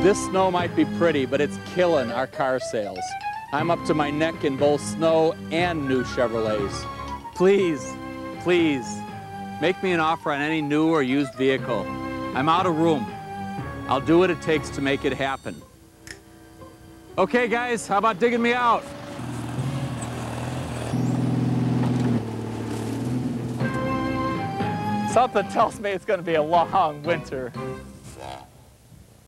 This snow might be pretty, but it's killing our car sales. I'm up to my neck in both snow and new Chevrolets. Please, please, make me an offer on any new or used vehicle. I'm out of room. I'll do what it takes to make it happen. Okay, guys, how about digging me out? Something tells me it's going to be a long winter.